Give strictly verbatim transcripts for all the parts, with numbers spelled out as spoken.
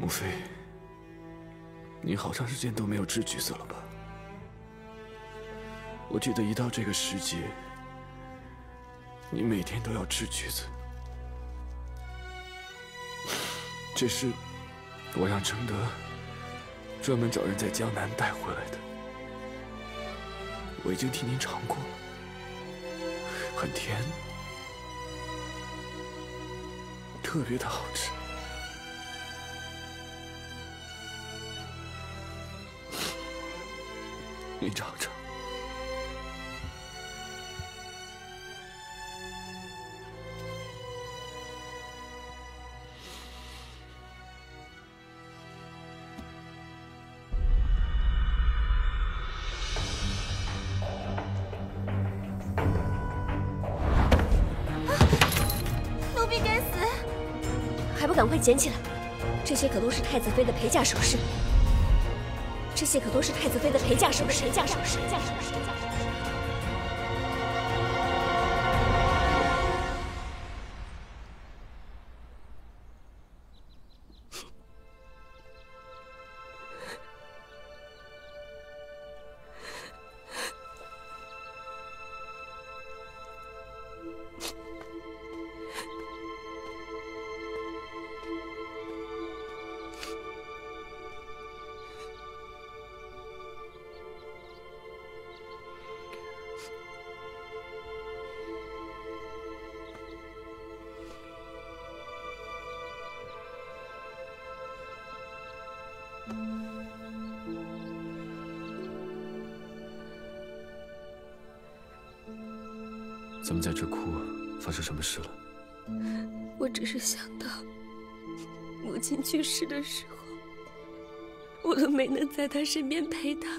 母妃，你好长时间都没有掷橘子了吧？我记得一到这个时节，你每天都要掷橘子。这是我让承德专门找人在江南带回来的，我已经替您尝过了，很甜，特别的好吃。 你尝尝。 奴婢该死！还不赶快捡起来！这些可都是太子妃的陪嫁首饰。 这些可都是太子妃的陪嫁首饰，陪嫁首饰，陪嫁首饰。 怎么在这哭啊？发生什么事了？ 我只是想到母亲去世的时候，我都没能在她身边陪她。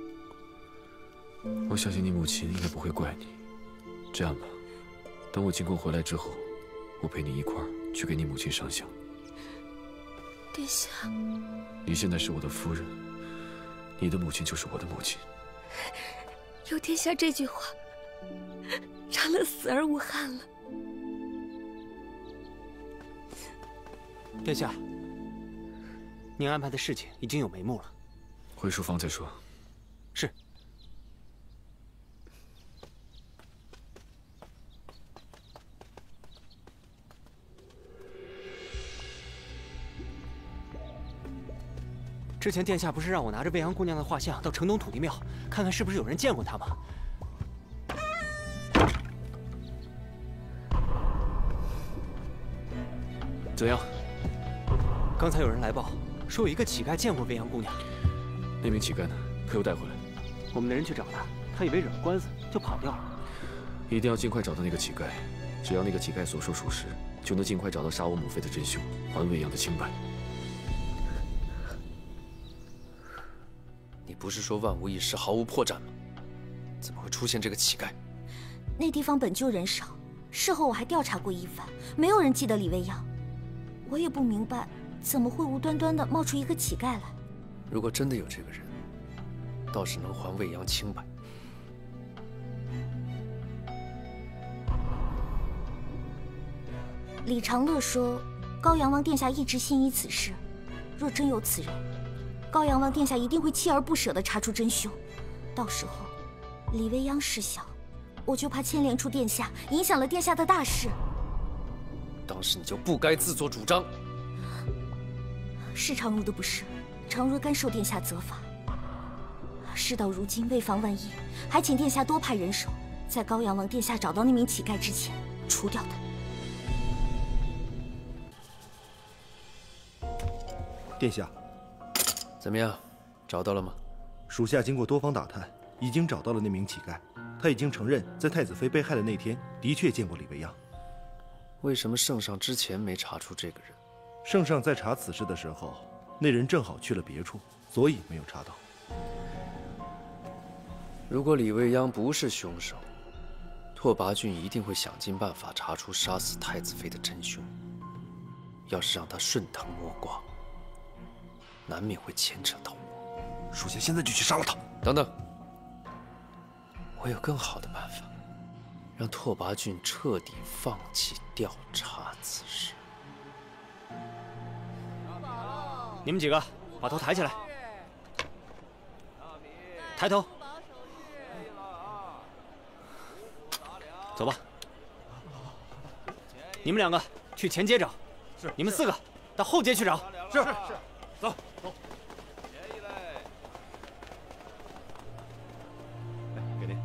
我相信你母亲应该不会怪你。这样吧，等我进宫回来之后，我陪你一块儿去给你母亲上香。 殿下， 你现在是我的夫人，你的母亲就是我的母亲。 有殿下这句话，让人死而无憾了。 殿下，您安排的事情已经有眉目了， 回书房再说。 是。之前殿下不是让我拿着未央姑娘的画像到城东土地庙，看看是不是有人见过她吗？ 怎样？ 刚才有人来报，说有一个乞丐见过未央姑娘。 那名乞丐呢？可有带回来？ 我们的人去找他，他以为惹了官司，就跑掉了。 一定要尽快找到那个乞丐，只要那个乞丐所说属实，就能尽快找到杀我母妃的真凶，还未央的清白。 你不是说万无一失，毫无破绽吗？怎么会出现这个乞丐？ 那地方本就人少，事后我还调查过一番，没有人记得李未央。我也不明白，怎么会无端端的冒出一个乞丐来？ 如果真的有这个人，倒是能还未央清白。 李长乐说，高阳王殿下一直心仪此事，若真有此人。 高阳王殿下一定会锲而不舍地查出真凶，到时候李未央事小，我就怕牵连出殿下，影响了殿下的大事。 当时你就不该自作主张。 是常如的不是，常若甘受殿下责罚。事到如今，为防万一，还请殿下多派人手，在高阳王殿下找到那名乞丐之前，除掉他。 殿下。 怎么样，找到了吗？ 属下经过多方打探，已经找到了那名乞丐。他已经承认，在太子妃被害的那天，的确见过李未央。 为什么圣上之前没查出这个人？ 圣上在查此事的时候，那人正好去了别处，所以没有查到。 如果李未央不是凶手，拓跋浚一定会想尽办法查出杀死太子妃的真凶。要是让他顺藤摸瓜， 难免会牵扯到我。 属下现在就去杀了他。 等等，我有更好的办法，让拓跋浚彻底放弃调查此事。 你们几个把头抬起来，抬头，走吧。你们两个去前街找，是。你们四个到后街去找，是是。走走。 来，给您。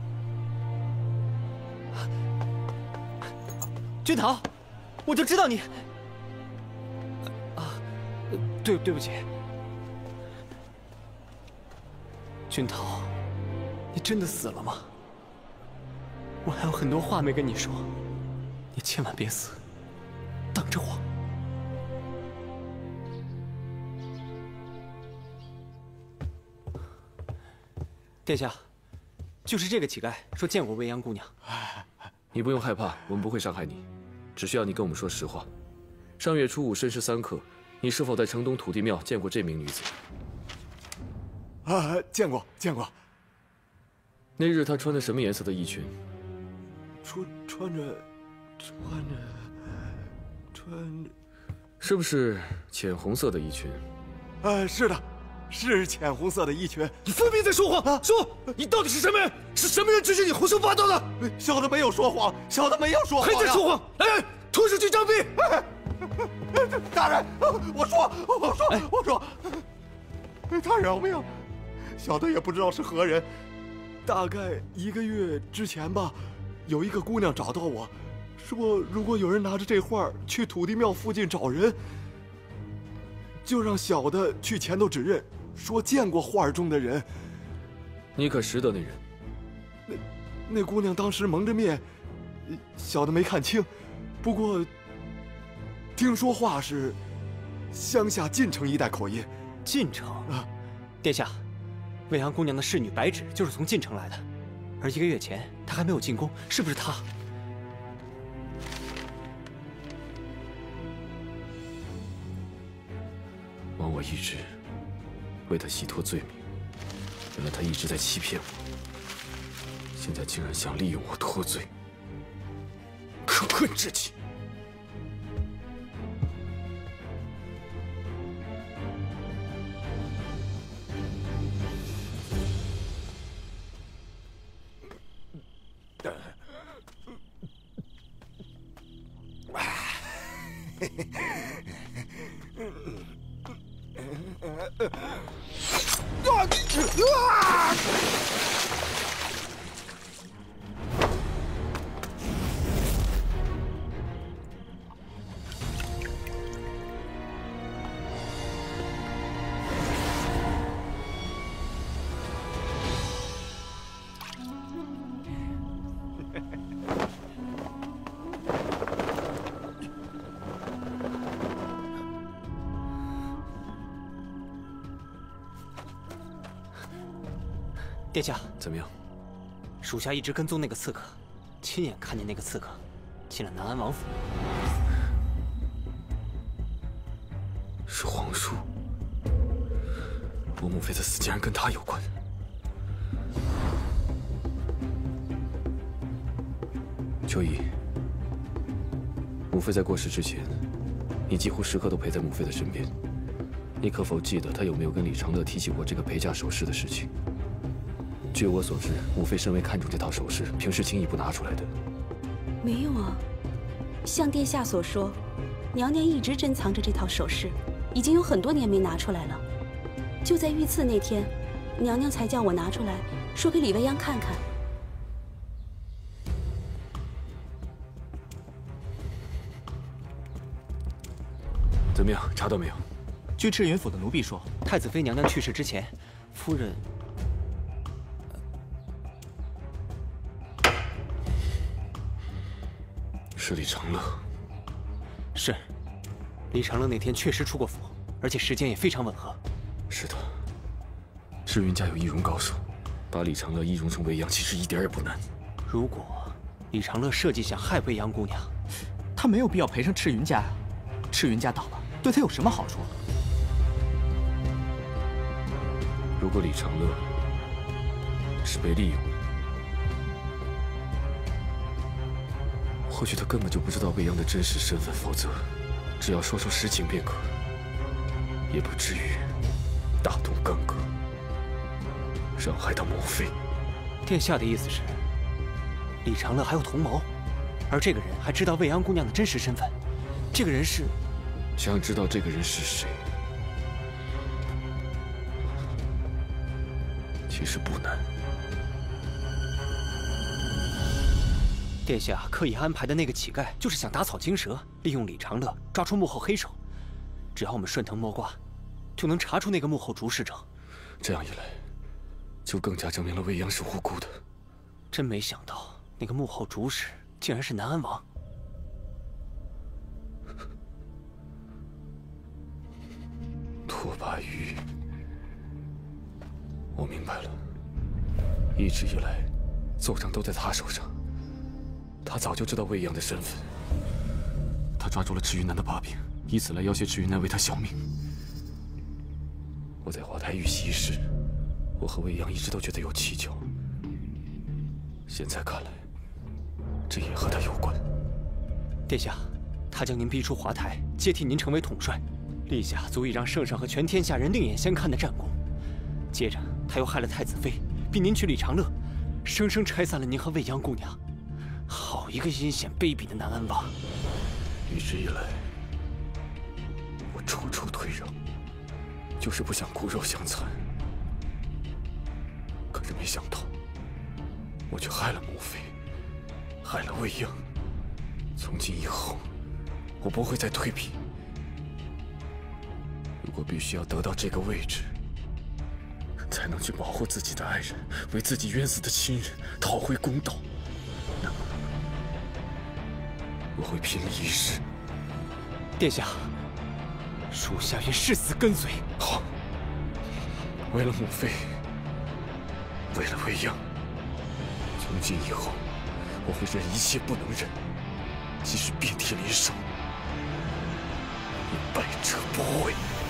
君桃，我就知道你。啊，对对不起。君桃，你真的死了吗？我还有很多话没跟你说，你千万别死，等着我。殿下，就是这个乞丐说见过未央姑娘。 你不用害怕，我们不会伤害你，只需要你跟我们说实话。上月初五申时三刻，你是否在城东土地庙见过这名女子？ 啊，见过，见过。 那日她穿的什么颜色的衣裙？ 穿穿着，穿着，穿着， 是不是浅红色的衣裙？ 呃，是的，是浅红色的衣裙。 你分明在说谎！啊、说，你到底是什么人？是什么人指使你胡说八道的？ 小的没有说谎，小的没有说谎， 还在说谎！哎，拖出去杖毙！ 哎，大人，我说，我说，哎、我说，他饶命！小的也不知道是何人，大概一个月之前吧，有一个姑娘找到我，说如果有人拿着这画去土地庙附近找人，就让小的去前头指认，说见过画中的人。 你可识得那人？ 那那姑娘当时蒙着面，小的没看清，不过听说话是乡下晋城一带口音。 晋城啊，殿下。未央姑娘的侍女白芷就是从晋城来的，而一个月前她还没有进宫，是不是她？ 枉我一直为她洗脱罪名，原来她一直在欺骗我，现在竟然想利用我脱罪，可恨至极！ 殿下， 怎么样？ 属下一直跟踪那个刺客，亲眼看见那个刺客进了南安王府。 是皇叔，我母妃的死竟然跟他有关。秋怡，母妃在过世之前，你几乎时刻都陪在母妃的身边。你可否记得她有没有跟李长乐提起过这个陪嫁首饰的事情？据我所知，母妃甚为看重这套首饰，平时轻易不拿出来的。 没有啊，像殿下所说，娘娘一直珍藏着这套首饰，已经有很多年没拿出来了。就在遇刺那天，娘娘才叫我拿出来，说给李未央看看。 怎么样，查到没有？ 据赤云府的奴婢说，太子妃娘娘去世之前，夫人。 是李长乐。 是，李长乐那天确实出过府，而且时间也非常吻合。 是的，赤云家有易容高手，把李长乐易容成未央，其实一点也不难。 如果李长乐设计想害未央姑娘， 他没有必要赔上赤云家呀。赤云家倒了，对他有什么好处？ 如果李长乐是被利用的，或许他根本就不知道未央的真实身份，否则只要说出实情便可。 也不至于大动干戈，伤害到母妃。 殿下的意思是，李长乐还有同谋，而这个人还知道未央姑娘的真实身份。这个人是…… 想知道这个人是谁，其实不难。 殿下刻意安排的那个乞丐，就是想打草惊蛇，利用李长乐抓出幕后黑手。只要我们顺藤摸瓜，就能查出那个幕后主使者。 这样一来，就更加证明了未央是无辜的。 真没想到，那个幕后主使竟然是南安王。 拓跋玉，我明白了。一直以来，奏章都在他手上。他早就知道未央的身份，他抓住了赤云南的把柄，以此来要挟赤云南为他效命。我在华台遇袭时，我和未央一直都觉得有蹊跷。现在看来，这也和他有关。 殿下，他将您逼出华台，接替您成为统帅，立下足以让圣上和全天下人另眼相看的战功。接着，他又害了太子妃，逼您娶李长乐，生生拆散了您和未央姑娘。好一个阴险卑鄙的南安王！ 一直以来，我处处退让，就是不想骨肉相残。可是没想到，我却害了母妃，害了未央。从今以后，我不会再退避。如果必须要得到这个位置，才能去保护自己的爱人，为自己冤死的亲人讨回公道，那么我会拼了一世。 殿下，属下愿誓死跟随。 好，为了母妃，为了未央，从今以后，我会忍一切不能忍，即使遍体鳞伤，也百折不悔。